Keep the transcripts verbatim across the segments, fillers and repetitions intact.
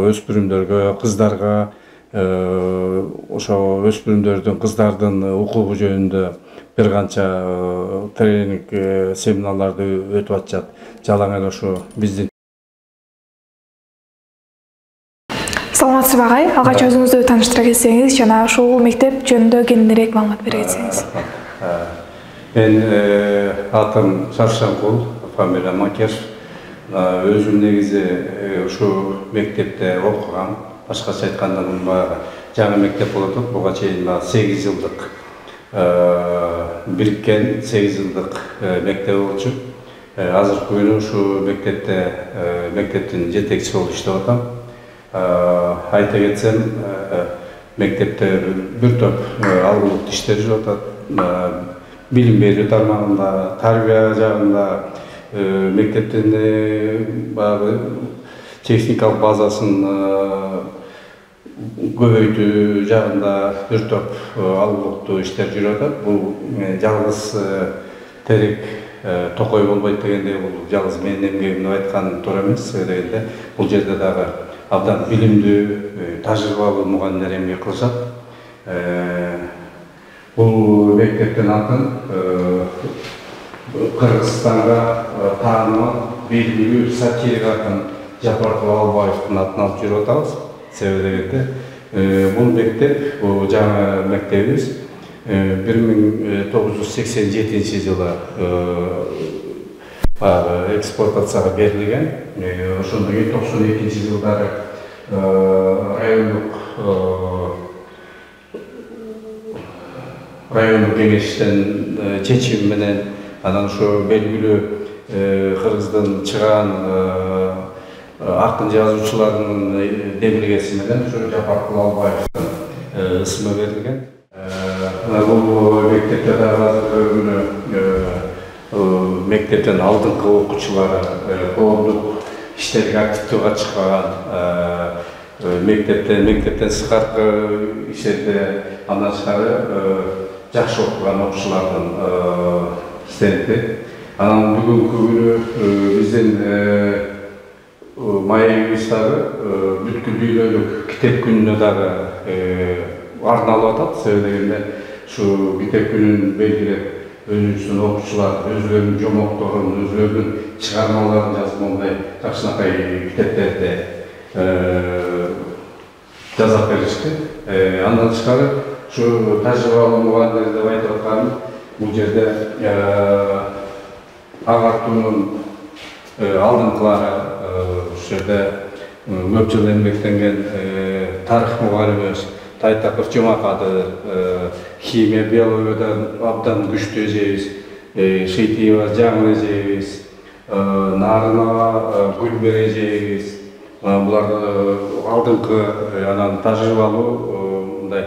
өспүрүмдөргө, кыздарга ошо өспүрүмдөрдүн, кыздардын укугу жөнүндө бир канча тренинг семиналарды өтүп атышат. Жалаң эле ушу биздин. Саламатсызбы агай? Алгач өзүңүздү тааныштыра кетсеңиз жана ушул мектеп жөнүндө кеңирээк маалымат бере кетсеңиз. Мен атым Шаршанкул, фамилия Макеш. Өзүм негизи ушу мектепте окугам. Башкача айтканда бул баягы жаңы мектеп болот. Буга чейин сегиз жылдык бириккен сегиз жылдык мектеп болчу. Азыркы күнү ушу мектепте мектептин жетекчиси болуп иштеп атам. Айта кетсем, мектепте бир топ алгылыктуу иштер жүрүп атат. Билим берүү тармагында, тарбия жагында, мектептин баягы техникалык базасын көбөйтүү жагында бир топ алгылыктуу иштер жүрүп атат. Бул жалгыз терек токой болбойт дегенде, бул жалгыз менин эмгегим деп айткан туура эмес. Дегенде бул жерде дагы абдан билимдүү, тажрыйбалуу мугалимдер эмгек кылышат. Бул мектептин атын Кыргызстанга таанымал белгилүү сатирик акын Жапар Кубалбаевдин атын алып жүрүп атабыз. Себеби дегенде, бул мектеп, бул жаңы мектебибиз бир миң тогуз жүз сексен жетинчи жылы эксплуатацияга берилген. Ошондон кийин токсон экинчи жылдары райондук райондук кеңештин чечими менен анан ошо белгилүү Кыргыздын чыгаан акын жазуучуларынын демилгеси менен ошо Жапар Кубалбаевдин ысымы берилген. Бул мектепте дагы азыркы күнү мектептин алдыңкы окуучулары коомдук иштерге активдүү катышкан, мектептен мектептен сырткы иштерде андан тышкары жакшы окуган окуучулардын стенди. Анан бүгүнкү күнү биздин маегибиз дагы бүткүл дүйнөлүк китеп күнүнө дагы арналып атат. Себеби дегенде ушу китеп күнүн белгилеп өзүбүздүн окуучулар өзүлөрүнүн жомокторун, өзүлөрүнүн чыгармаларын жазып, мондай жакшынакай китептерди жазап беришти. Андан тышкары ушу тажрыйбалуу мугалимдер деп айтып атканым, бул жерде агартуунун алдыңкылары ушул жерде көп жыл эмгектенген тарых мугалимибиз Тайтаков Жумакадыр, химия, биологиядан абдан күчтүү эжебиз, Шейтиева Жаңыл эжебиз, Нарынова Гүлбер эжебиз, булар алдыңкы анан тажрыйбалуу мындай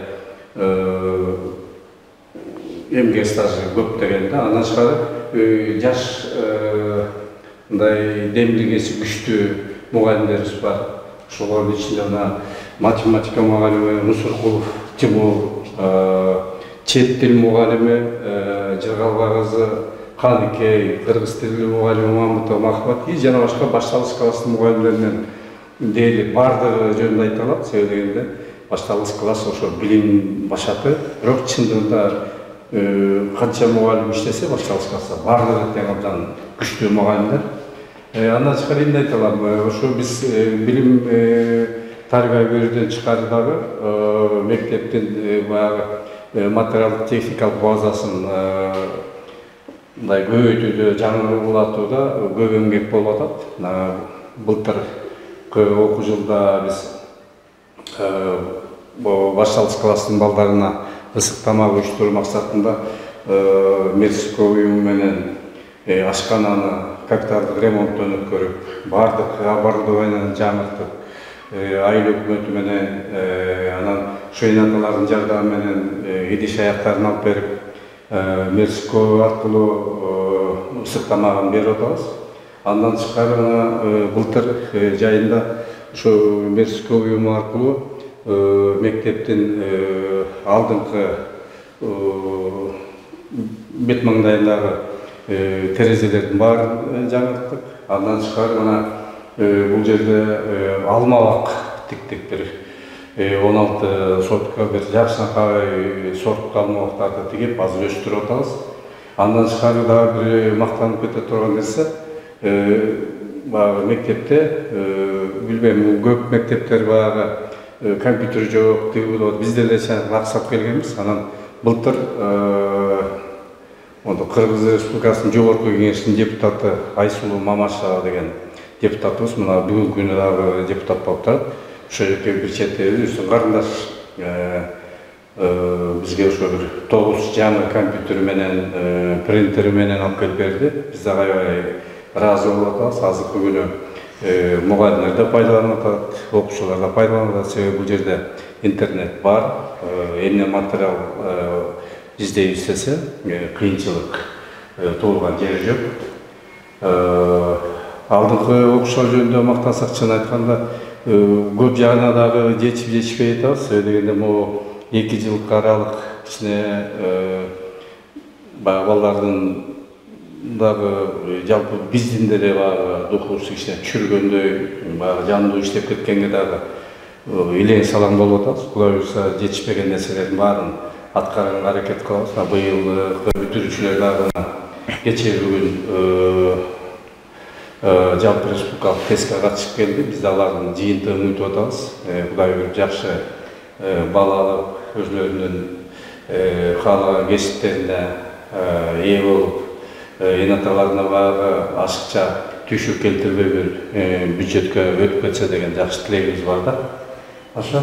эмгек стажы көп дегенде. Андан тышкары жаш мындай демилгеси күчтүү мугалимдерибиз бар. Ошолордун ичинде математика мугалими Нусуркулов Тимур, чет тил мугалими Жыргалба кызы Каныкей, кыргыз тили мугалими Мамытова Махмат и жана башка башталгыч класстын мугалимдеринен дээрлик бардыгы жөнүндө айта алат. Себеби дегенде башталгыч класс ошо билим башаты, бирок чындыгында канча мугалим иштесе башталгыч класста бардыгы тең абдан күчтүү мугалимдер. Андан тышкары эмне айта алам? Ошо биз билим тарбия берүүдөн тышкары дагы мектептин баягы материалдык техникалык базасын мындай көбөйтүүдө, жаңылатууда көп эмгек болуп атат. Былтыркы окуу жылда биз башталгыч класстын балдарына ысык тамак уюштуруу максатында Мерско уюму менен ашкананы капиталдык ремонттон өткөрүп, бардык оборудованияны жаңыртып, айыл өкмөтү менен, анан шойнаталардын жардамы менен идиш аяктарын алып берип, Мерско аркылуу ысык тамагын берип атабыз. Андан тышкары былтыр жайында ушу Мерско уюму аркылуу мектептин алдыңкы бет маңдайындагы терезелердин баарын жаңырттык. Андан тышкары мына бул жерде алмабак типтик бир он алты сотка бир жакшынакай сорт алмабактарды тигип азыр өстүрүп атабыз. Андан тышкары дагы бир мактанып кете турган нерсе, баягы мектепте, билбейм, көп мектептер баягы компьютер жок, тиги болот. Бизде деле аксап келгенбиз. Анан былтыр Кыргыз Республикасынын Жогорку Кеңешинин депутаты Айсулуу Мамашева деген депутатыбыз, мына бүгүнкү күнү дагы депутат болуп турат. Ошол жерге бир четте өзүнүн карындаш бизге ошо бир тогуз жаңы компьютер менен, принтери менен алып келип берди. Биз дагы аябай ыраазы болуп атабыз. Азыркы күнү мугалимдер да пайдаланып атат, окуучулар да пайдаланып атат. Себеби бул жерде интернет бар, эмне материал издей istese кыйынчылык туулган жери жок. Алдыңкы окуушулар жөнүндө мактансак, чын айтканда көп жагына дагы жетип жетишпей атабыз. Себеби дегенде могу эки жылкы аралык кичине баягы балдардын дагы жалпы биздин деле баягы духубузду кичине түшүргөндөй, баягы жандуу иштеп кеткенге дагы илең салаң болуп атабыз. Кудай буюрса жетишпеген нерселердин баарын аткарганга аракет кылабыз. Быйыл бүтүрүүчүлөр дагы кечээ бүгүн жалпы республикалык тестке катышып келди. Биз да алардын жыйынтыгын күтүп атабыз. Кудай буюруп жакшы бал алып, өзүлөрүнүн каалаган кесиптерине ээ болуп, эне аталарына баягы ашыкча түйшүк келтирбей бир бюджетке өтүп кетсе деген жакшы тилегибиз бар да. Ошо.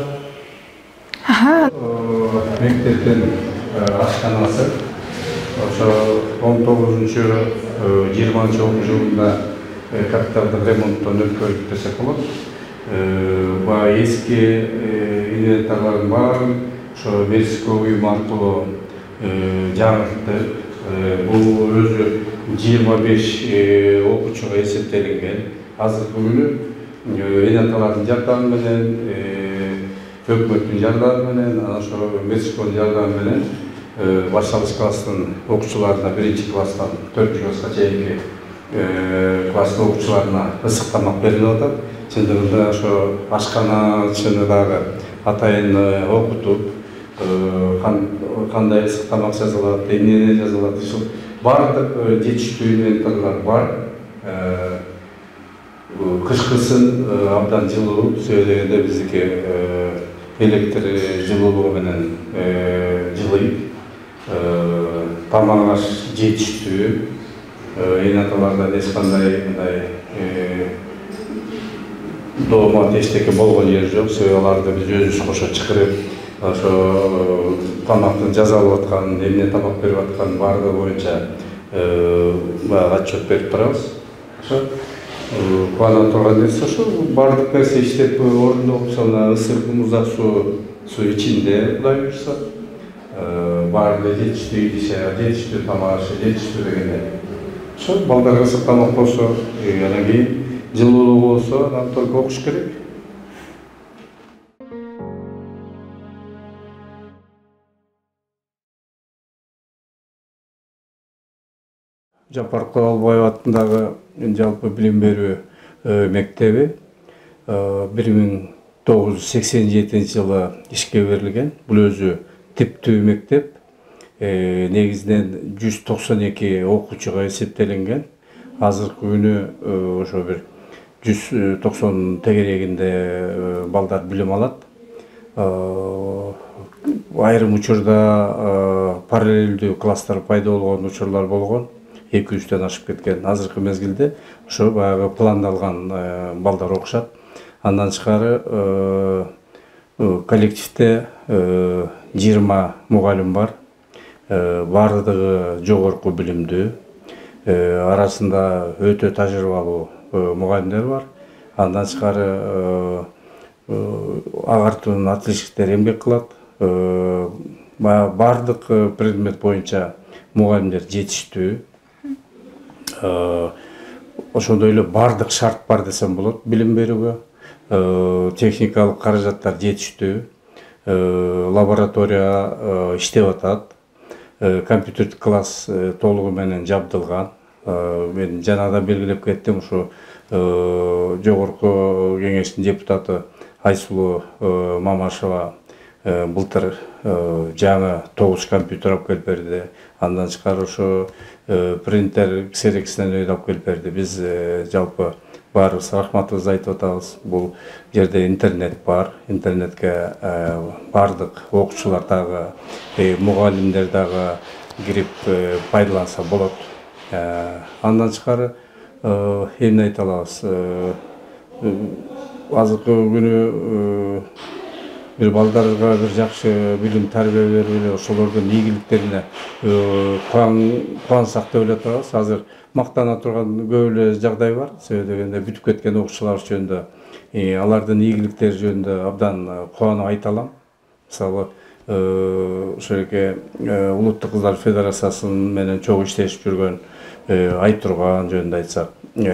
Мектептин ашканасы ошо он тогузунчу жыйырманчы окуу жылында капиталдык ремонттон өткөрүлүп десек болот. Баягы эски инвентарлардын баарын ошо Мерско уюм аркылуу жаңыртып, бул өзү жыйырма беш окуучуга эсептелинген. Азыркы күнү эне аталардын жардамы менен, өкмөттүн жардамы менен, анан ошо Мерсконун жардамы менен башталгыч класстын окуучуларына, биринчи класстан төртүнчү класска чейинки класстын окуучуларына ысык тамак берилип атат. Чындыгында ошо ашканачыны дагы атайын окутуп, кандай ысык тамак жасалат, эмне жасалат, ушул баардык жетиштүү инвентарлар бар. Кышкысын абдан жылуу, сөйлөгөндө биздики электр жылуулугу менен жылыйт. Тамак аш жетиштүү, эне аталардан эч кандай мындай доомат эчтеке болгон жери жок. Себеби аларды биз өзүбүз кошо чакырып, ошо тамактын жасалып атканын, эмне тамак берип атканын баардыгы боюнча баягы отчет берип турабыз. Ошо кубанып турган нерсе ошо баардык нерсе иштеп орундоп, мына ысык муздак суу суу ичинде, Кудай буюрса. Баары жетиштүү идише, жетиштүү тамак ашы, жетиштүү дегенде. Ошо балдарга ысык тамак болсо, анан кийин жылуулугу болсо, анан только окуш керек. Жапар Кубалбаев атындагы жалпы билим берүү мектеби бир миң тогуз жүз сексен жетинчи жылы ишке берилген. Бул өзү типтүү мектеп. Негизинен жүз токсон эки окуучуга эсептелинген. Азыркы күнү ошо бир жүз токсон тегерегинде балдар билим алат. Айрым учурда параллелдүү класстар пайда болгон учурлар болгон. эки жүздөн ашып кеткен. Азыркы мезгилде ошо баягы пландалган балдар окушат. Андан тышкары коллективде жыйырма мугалим бар. Бардыгы жогорку билимдүү. Арасында өтө тажрыйбалуу мугалимдер бар. Андан тышкары агартуунун отличниктери эмгек кылат. Бардык предмет боюнча мугалимдер жетиштүү. Ошондой эле бардык шарт бар десем болот билим берүүгө. Техникалык каражаттар жетиштүү. Лаборатория иштеп атат. Компьютер класс толугу менен жабдылган. Мен жана да белгилеп кеттим, ушу жогорку кеңештин депутаты Айсулуу Мамашева былтыр жаңы тогуз компьютер алып келип берди. Андан тышкары ошо принтер ксерексинен ойлоп келип берди. Биз жалпы баарыбыз рахматыбызды айтып атабыз. Бул жерде интернет бар. Интернетке бардык окуучулар дагы, мугалимдер дагы кирип пайдаланса болот. Андан тышкары эмне айта алабыз? Азыркы күнү бир балдарга бир жакшы билим тарбия берип эле ошолордун ийгиликтерине кубансак деп эле турабыз. Азыр мактана турган көп эле жагдай бар. Себеби дегенде бүтүп кеткен окуучулар жөнүндө, алардын ийгиликтери жөнүндө абдан кубанып айта алам. Мисалы, ошол эки Улуттук кыздар федерациясы менен чогуу иштешип жүргөн Айтурган жөнүндө айтсак,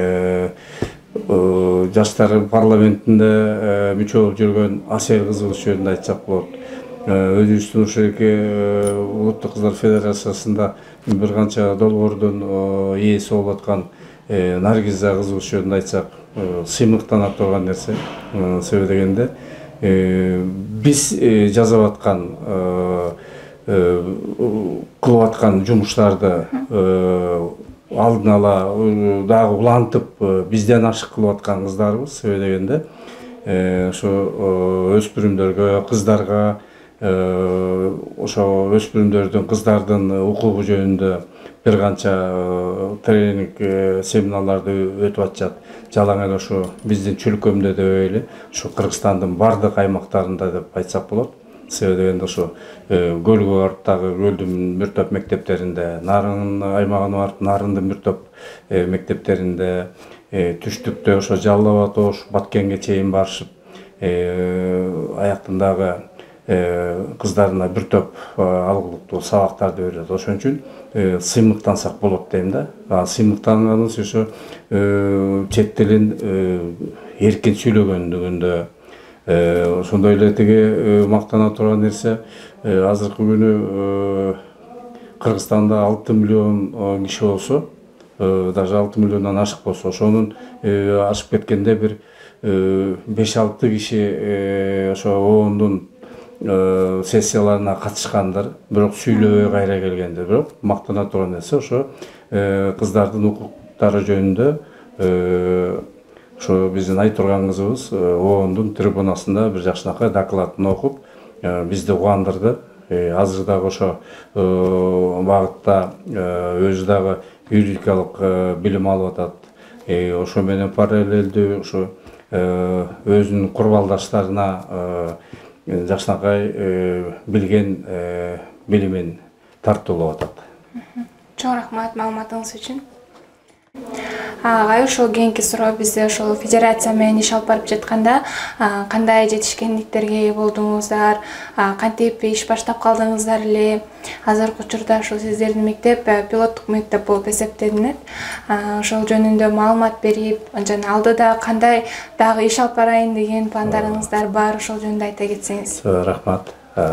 жаштар парламентинде мүчө болуп жүргөн Асел кызыбыз жөнүндө айтсак болот. Өзүбүздүн ошол эки Улуттук кыздар федерациясында бир канча долбоордун ээси болуп аткан Наргиза кызыбыз жөнүндө айтсак, сыймыктана турган нерсе. Себеби дегенде биз жасап аткан, кылып аткан жумуштарды алдын ала дагы улантып бизден ашык кылып аткан кыздарыбыз. Себеби дегенде ошо өспүрүмдөргө, кыздарга, ошо өспүрүмдөрдүн, кыздардын укугу жөнүндө бир канча тренинг, семинарларды өтүп атышат. Жалаң эле ошо биздин чөлкөмдө деп эле, ошо Кыргызстандын бардык аймактарында деп айтсак болот. Себеби дегенде ошо Көлгө барып дагы Көлдүн бир топ мектептеринде, Нарын аймагына барып Нарындын бир топ мектептеринде, түштүктө ошо Жалал абад, Ош, Баткенге чейин барышып, аяктан дагы кыздарына бир топ алгылыктуу сабактарды берет. Ошон үчүн сыймыктансак болот дейм да. Сыймыктанганыбыз ошо чет тилин эркин сүйлөгөндүгүндө. Ошондой эле тиги мактана турган нерсе, азыркы күнү Кыргызстанда алты миллион киши болсо, даже алты миллиондон ашык болсо, ошонун ашып кеткенде бир беш алты киши ошо оондун сессияларына катышкандыр, бирок сүйлөбөй кайра келгендер. Бирок мактана турган нерсе ошо кыздардын укуктары жөнүндө ошо биздин Айтурган кызыбыз оондун трибунасында бир жакшынакай докладын окуп бизди кубандырды. Азыр дагы ошо багытта өзү дагы юридикалык билим алып атат. Ошо менен параллелдүү ошо өзүнүн курбалдаштарына жакшынакай билген билимин тартуулап атат. Чоң рахмат маалыматыңыз үчүн. Агай, ошол кийинки суроо бизде ошол федерация менен иш алып барып жатканда кандай жетишкендиктерге ээ болдуңуздар, кантип иш баштап калдыңыздар эле? Азыркы учурда ошол сиздердин мектеп пилоттук мектеп болуп эсептелинет. Ошол жөнүндө маалымат берип, жана алдыда кандай дагы иш алып барайын деген пландарыңыздар бар, ошол жөнүндө айта кетсеңиз. Рахмат.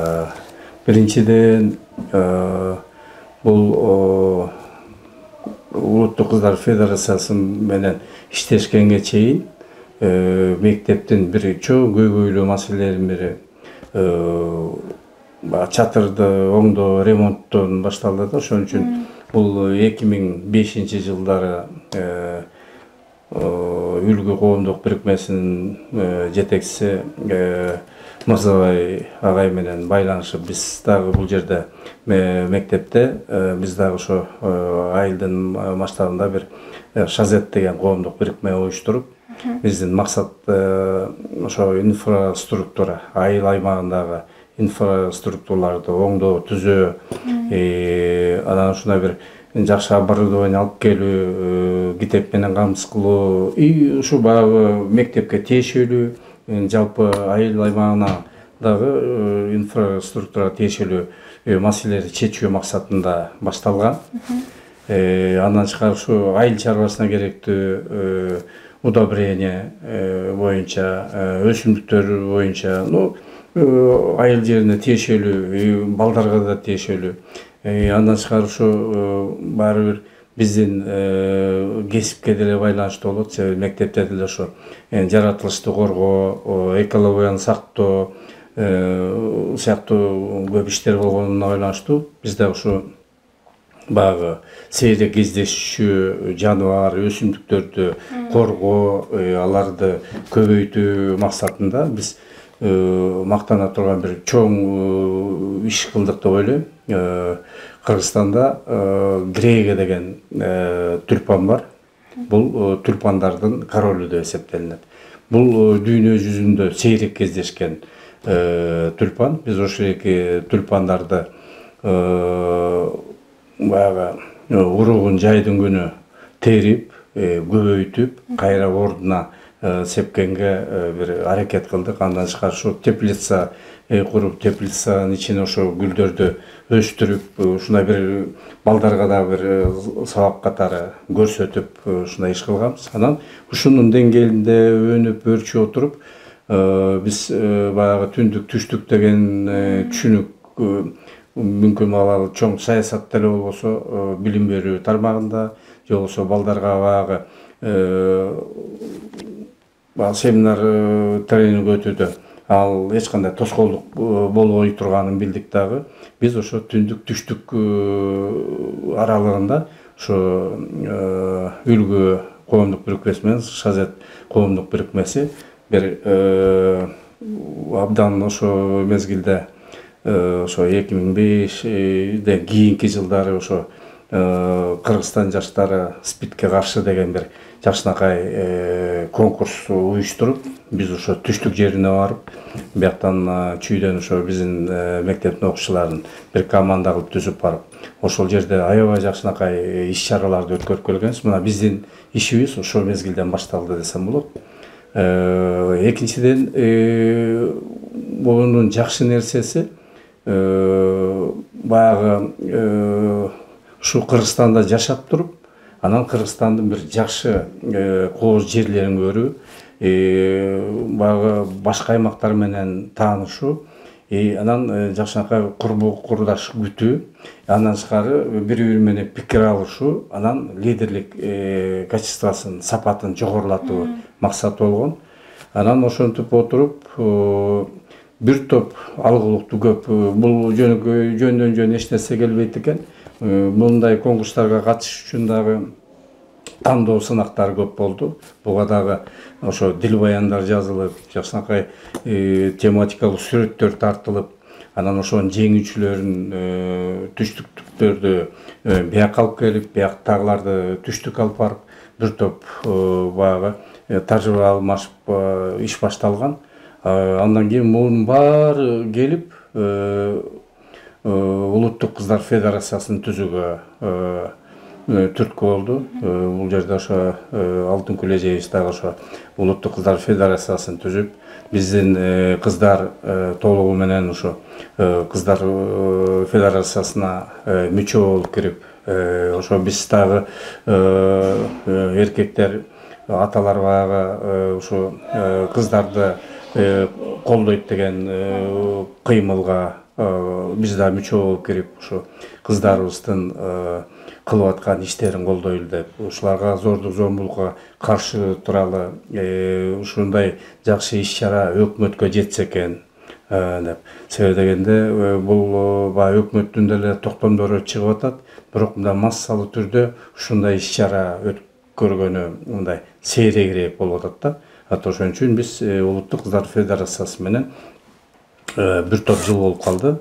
Биринчиден, бул Улуттук кыздар федерациясы менен иштешкенге чейин мектептин бир чоң көйгөйлүү маселелеринин бири чатырды оңдоо, ремонттон башталды да. Ошон үчүн бул эки миң бешинчи жылдары Үлгү коомдук бирикмесинин жетекчиси Мырзабай агай менен байланышып, биз дагы бул жерде мектепте биз дагы ошо айылдын масштабында бир Шазет деген коомдук бирикме уюштуруп, биздин максат ошо инфраструктура, айыл аймагындагы инфраструктураларды оңдоо, түзөө, анан ушундай бир жакшы оборудование алып келүү, китеп менен камсыз кылуу, и ушу баягы мектепке тиешелүү, жалпы айыл аймагына дагы инфраструктура тиешелүү маселелерди чечүү максатында башталган. Андан тышкары ушу айыл чарбасына керектүү удобрение боюнча, өсүмдүктөр боюнча, ну айыл жерине тиешелүү, балдарга да тиешелүү. Андан тышкары ушу баары бир биздин кесипке деле байланыштуу болот. Себеби мектепте деле ошо жаратылышты коргоо, экологияны сактоо сыяктуу көп иштер болгонуна байланыштуу биз дагы ушу баягы сейрек кездешүү, жаныбар, өсүмдүктөрдү коргоо, аларды көбөйтүү максатында биз мактана турган бир чоң иш кылдык деп ойлойм. Кыргызстанда грейга деген тюльпан бар. Бул тюльпандардын королу деп эсептелинет. Бул дүйнө жүзүндө сейрек кездешкен тюльпан. Биз ошол эки тюльпандарды баягы уругун жайдын күнү терип, көбөйтүп, кайра ордуна сепкенге бир аракет кылдык. Андан тышкары ушу теплица куруп, теплицанын ичине ошо гүлдөрдү өстүрүп, ушундай бир балдарга да бир сабак катары көрсөтүп ушундай иш кылганбыз. Анан ушунун деңгээлинде өнүп, өрчүп отуруп, биз баягы түндүк түштүк деген түшүнүк мүмкүн балалы чоң саясат деле болбосо, билим берүү тармагында же болбосо балдарга баягы семинар тренинг өтүүдө ал эч кандай тоскоолдук болбой турганын билдик дагы. Биз ошо түндүк түштүк аралыгында ошо Үлгү коомдук бирикмеси менен Шазет коомдук бирикмеси бир абдан ошо мезгилде ошо эки миң бешден кийинки жылдары ошо Кыргызстан жаштары спидке каршы деген бир жакшынакай конкурс уюштуруп, биз ошо түштүк жерине барып, бияктан чүйдөн ошо биздин мектептин окуучуларын бир команда кылып түзүп барып, ошол жерде аябай жакшынакай иш-чараларды өткөрүп келгенбиз. Мына биздин ишибиз ошол мезгилден башталды десем болот. Экинчиден, бунун жакшы нерсеси баягы ушу Кыргызстанда жашап туруп, анан Кыргызстандын бир жакшы кооз жерлерин көрүү, баягы башка аймактар менен таанышуу, анан жакшынакай курбу курдаш күтүү, андан тышкары бири-бири менен пикир алышуу, анан лидерлик качествосын, сапатын жогорулатуу максаты болгон. Анан ошентип отуруп, бир топ алгылыктуу көп, бул жөндөн жөн эч нерсе келбейт экен. Мындай конкурстарга катышыш үчүн дагы тандоо сынактары көп болду. Буга дагы ошо дил баяндар жазылып, жакшынакай тематикалык сүрөттөр тартылып, анан ошонун жеңүүчүлөрүн түштүктөрдү бияка алып келип, бияктагыларды түштүк алып барып, бир топ баягы тажрыйба алмашып иш башталган. Андан кийин мунун баары келип Улуттук кыздар федерациясын түзүүгө түрткү болду. Бул жерде ошо Алтын Күлөжеевич дагы ошо Улуттук кыздар федерациясын түзүп, биздин кыздар толугу менен ошо кыздар федерациясына мүчө болуп кирип, ошо биз дагы эркектер, аталар баягы ошо кыздарды колдойт деген кыймылга биз да мүчө болуп кирип, ошо кыздарыбыздын кылып аткан иштерин колдойлу деп, ушуларга зордук зомбулукка каршы туралы ушундай жакшы иш-чара өкмөткө жетсе экен деп. Себеби дегенде бул баягы өкмөттүн деле токтомдору чыгып атат, бирок мындай массалуу түрдө ушундай иш-чара өткөргөнү мындай сейрегирээк болуп атат да. Ата ошон үчүн биз Улуттук кыздар федерациясы менен бир топ жыл болуп калды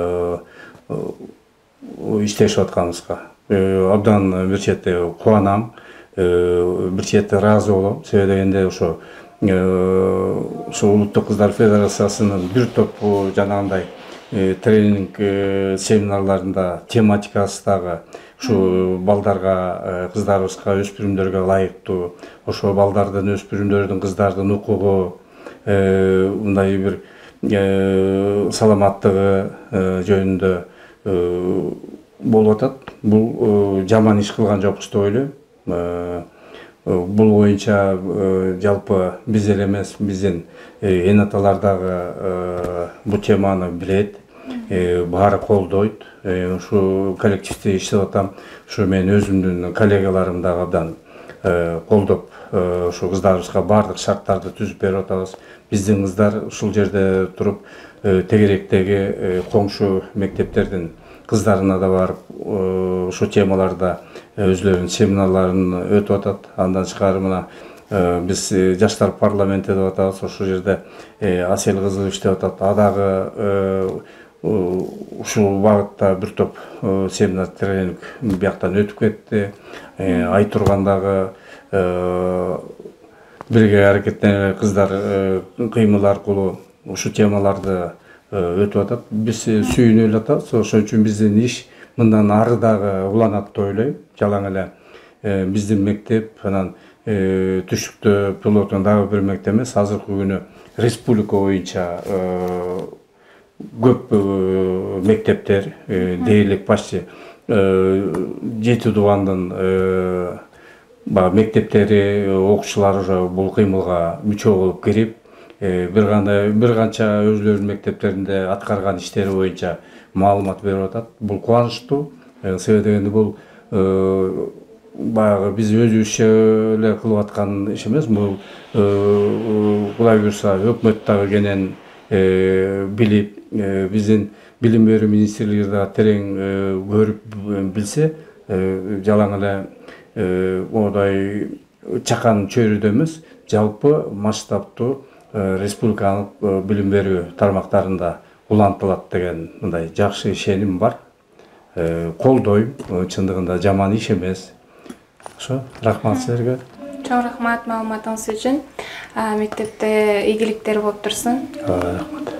иштешип атканыбызга. Абдан бир чети кубанам, бир чети ыраазы болом. Себеби дегенде ошо ошо Улуттук кыздар федерациясынын бир топ жанагындай тренинг семинарларында тематикасы дагы ушу балдарга, кыздарыбызга, өспүрүмдөргө ылайыктуу, ошо балдардын, өспүрүмдөрдүн, кыздардын укугу, мындай бир саламаттыгы жөнүндө болуп атат. Бул жаман иш кылган жокпуз деп ойлойм. Бул боюнча жалпы биз эле эмес, биздин эн аталар дагы бул теманы билет. баары колдойт. Ушу коллективде иштеп атам. Ушу мен өзүмдүн коллегаларым дагы абдан колдоп, ушу кыздарыбызга баардык шарттарды түзүп берип атабыз. Биздин кыздар ушул жерде туруп тегеректеги коңшу мектептердин кыздарына да барып, ушу темаларда өзлөрүнүн семинарларын өтүп атат. Андан тышкары мына биз жаштар парламенти деп атабыз. Ошол жерде Асел кызы иштеп атат. Адагы ушул багытта бир топ семинар тренинг бияктан өтүп кетти. Айтургандагы бирге аракеттенген кыздар кыймыл аркылуу ушу темаларды өтүп атат. Биз сүйүнүп эле атабыз. Ошон үчүн биздин иш мындан ары дагы уланат деп ойлойм. Жалаң эле биздин мектеп анан түштүктө пилоттун дагы бир мектеп эмес, азыркы күнү республика боюнча көп мектептер дээрлик почти жети дубандын баягы мектептери, окуучулар уже бул кыймылга мүчө болуп кирип, бир кандай бир канча өзлөрүнүн мектептеринде аткарган иштери боюнча маалымат берип атат. Бул кубанычтуу. Себеби дегенде бул баягы биз өзүбүзчө эле кылып аткан иш эмес. Бул Кудай буйруса өкмөт дагы кенен билип, биздин билим берүү министрлиги да терең көрүп билсе, жалаң эле модай чакан чөйрөдө эмес, жалпы масштабтуу республикалык билим берүү тармактарында улантылат деген мындай жакшы ишеним бар. Колдойм, чындыгында жаман иш эмес. Ошо, рахмат силерге. Чоң рахмат маалыматыңыз үчүн. Мектепте ийгиликтер болуп турсун. Рахмат.